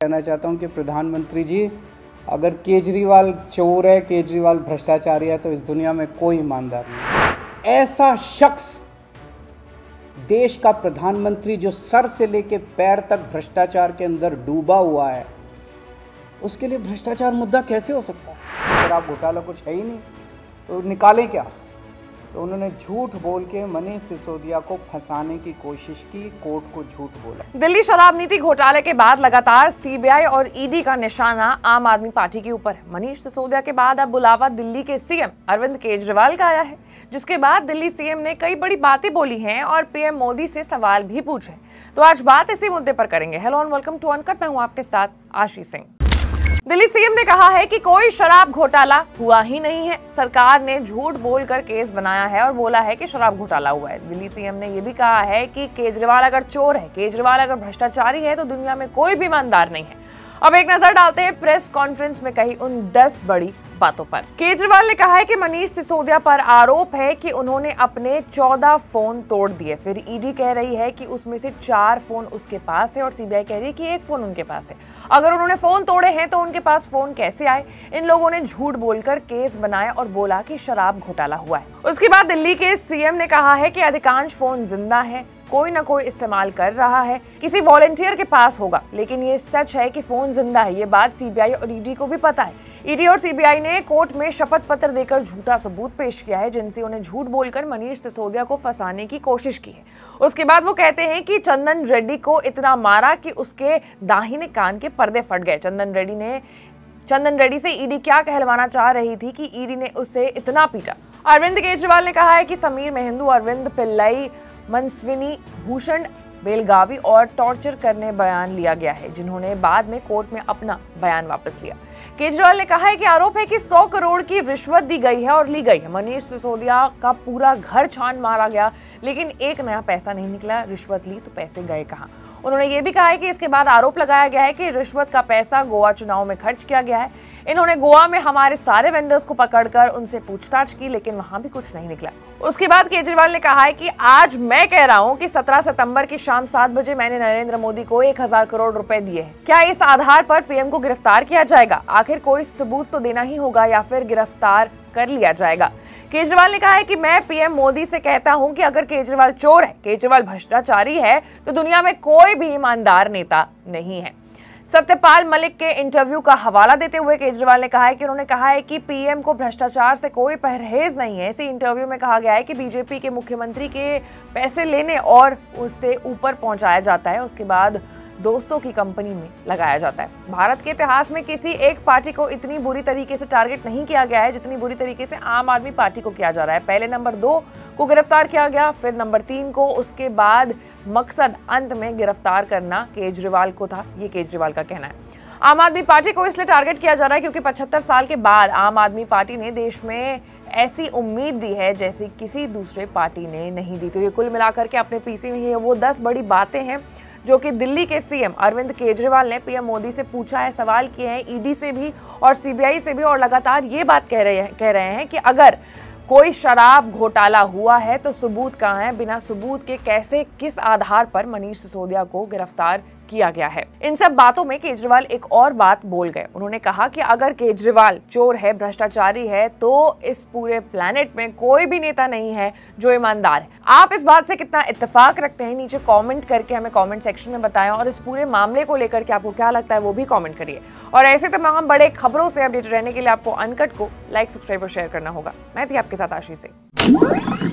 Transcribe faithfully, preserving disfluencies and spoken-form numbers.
कहना चाहता हूं कि प्रधानमंत्री जी, अगर केजरीवाल चोर है, केजरीवाल भ्रष्टाचारी है, तो इस दुनिया में कोई ईमानदार नहीं। ऐसा शख्स देश का प्रधानमंत्री जो सर से लेकर पैर तक भ्रष्टाचार के अंदर डूबा हुआ है, उसके लिए भ्रष्टाचार मुद्दा कैसे हो सकता है? अगर आप घोटाला कुछ है ही नहीं तो निकालें क्या? तो उन्होंने झूठ बोल के मनीष सिसोदिया को फंसाने की कोशिश की, कोर्ट को झूठ बोला। दिल्ली शराब नीति घोटाले के बाद लगातार सीबीआई और ईडी का निशाना आम आदमी पार्टी के ऊपर है। मनीष सिसोदिया के बाद अब बुलावा दिल्ली के सीएम अरविंद केजरीवाल का आया है, जिसके बाद दिल्ली सीएम ने कई बड़ी बातें बोली हैं और पीएम मोदी से सवाल भी पूछे। तो आज बात इसी मुद्दे पर करेंगे। Hello and welcome to Uncut, मैं हूं आपके साथ आशीष सिंह। दिल्ली सीएम ने कहा है कि कोई शराब घोटाला हुआ ही नहीं है। सरकार ने झूठ बोलकर केस बनाया है और बोला है कि शराब घोटाला हुआ है। दिल्ली सीएम ने यह भी कहा है कि केजरीवाल अगर चोर है, केजरीवाल अगर भ्रष्टाचारी है, तो दुनिया में कोई भी ईमानदार नहीं है। अब एक नजर डालते हैं प्रेस कॉन्फ्रेंस में कही उन दस बड़ी बातों पर। केजरीवाल ने कहा है कि मनीष सिसोदिया पर आरोप है कि उन्होंने अपने चौदह फोन तोड़ दिए। फिर ईडी कह रही है कि उसमें से चार फोन उसके पास है और सीबीआई कह रही है कि एक फोन उनके पास है। अगर उन्होंने फोन तोड़े हैं तो उनके पास फोन कैसे आए? इन लोगों ने झूठ बोलकर केस बनाया और बोला कि शराब घोटाला हुआ है। उसके बाद दिल्ली के सीएम ने कहा है कि अधिकांश फोन जिंदा है, कोई ना कोई इस्तेमाल कर रहा है, किसी वॉलंटियर के पास होगा, लेकिन ये सच है कि फोन जिंदा है। ये बात सीबीआई और ईडी को भी पता है। ईडी और सीबीआई ने कोर्ट में शपथ पत्र देकर झूठा सबूत पेश किया है, जिनसे उन्हें झूठ बोलकर मनीष सिसोदिया को फंसाने की कोशिश की है। उसके बाद वो कहते हैं कि चंदन रेड्डी को इतना मारा कि उसके दाहिने कान के पर्दे फट गए। चंदन रेड्डी ने चंदन रेड्डी से ईडी क्या कहलवाना चाह रही थी कि ईडी ने उसे इतना पीटा। अरविंद केजरीवाल ने कहा है कि समीर मेहंदू, अरविंद पिल्लई, मनस्विनी भूषण बेलगावी और टॉर्चर करने बयान लिया गया है, जिन्होंने बाद में कोर्ट में अपना बयान वापस लिया। केजरीवाल ने कहा है कि आरोप है कि सौ करोड़ की रिश्वत दी गई है और ली गई है। मनीष सिसोदिया का पूरा घर छान मारा गया, लेकिन एक नया पैसा नहीं निकला। रिश्वत ली तो पैसे गए कहां? उन्होंने ये भी कहा है कि इसके बाद आरोप लगाया गया है कि रिश्वत का पैसा गोवा चुनाव में खर्च किया गया है। इन्होंने गोवा में हमारे सारे वेंडर्स को पकड़कर उनसे पूछताछ की, लेकिन वहां भी कुछ नहीं निकला। उसके बाद केजरीवाल ने कहा है कि आज मैं कह रहा हूं कि सत्रह सितंबर की शाम सात बजे मैंने नरेंद्र मोदी को एक हजार करोड़ रुपए दिए हैं। क्या इस आधार पर पीएम को गिरफ्तार किया जाएगा? आखिर कोई सबूत तो देना ही होगा या फिर गिरफ्तार कर लिया जाएगा। केजरीवाल ने कहा है कि मैं पीएम मोदी से कहता हूं कि अगर केजरीवाल चोर है, केजरीवाल भ्रष्टाचारी है, तो दुनिया में कोई भी ईमानदार नेता नहीं है। सत्यपाल मलिक के इंटरव्यू का हवाला देते हुए केजरीवाल ने कहा है कि उन्होंने कहा है कि पीएम को भ्रष्टाचार से कोई परहेज नहीं है। इसी इंटरव्यू में कहा गया है कि बीजेपी के मुख्यमंत्री के पैसे लेने और उससे ऊपर पहुंचाया जाता है, उसके बाद दोस्तों की कंपनी में लगाया जाता है। भारत के इतिहास में किसी एक पार्टी को इतनी बुरी तरीके से टारगेट नहीं किया गया है जितनी बुरी तरीके से आम आदमी पार्टी को किया जा रहा है। पहले नंबर दो को गिरफ्तार किया गया, फिर नंबर तीन को, उसके बाद मकसद अंत में गिरफ्तार करना केजरीवाल को था, ये केजरीवाल का कहना है। आम आदमी पार्टी को इसलिए टारगेट किया जा रहा है क्योंकि पचहत्तर साल के बाद आम आदमी पार्टी ने देश में ऐसी उम्मीद दी है जैसी किसी दूसरे पार्टी ने नहीं दी। तो ये कुल मिलाकर के अपने पीसी में ये वो दस बड़ी बातें हैं जो कि दिल्ली के सीएम अरविंद केजरीवाल ने पीएम मोदी से पूछा है, सवाल किए हैं ईडी से भी और सीबीआई से भी, और लगातार ये बात कह रहे हैं कह रहे हैं कि अगर कोई शराब घोटाला हुआ है तो सबूत कहाँ है? बिना सबूत के कैसे, किस आधार पर मनीष सिसोदिया को गिरफ्तार किया गया है? इन सब बातों में केजरीवाल एक और बात बोल गए। उन्होंने कहा कि अगर केजरीवाल चोर है, भ्रष्टाचारी है, तो इस पूरे प्लेनेट में कोई भी नेता नहीं है जो ईमानदार है। आप इस बात से कितना इत्तेफाक रखते हैं? नीचे कमेंट करके हमें कमेंट सेक्शन में बताएं और इस पूरे मामले को लेकर के आपको क्या लगता है वो भी कमेंट करिए। और ऐसे तमाम बड़े खबरों से अपडेट रहने के लिए आपको अनकट को लाइक, सब्सक्राइब और शेयर करना होगा। मैं थी आपके साथ आशीष सिंह।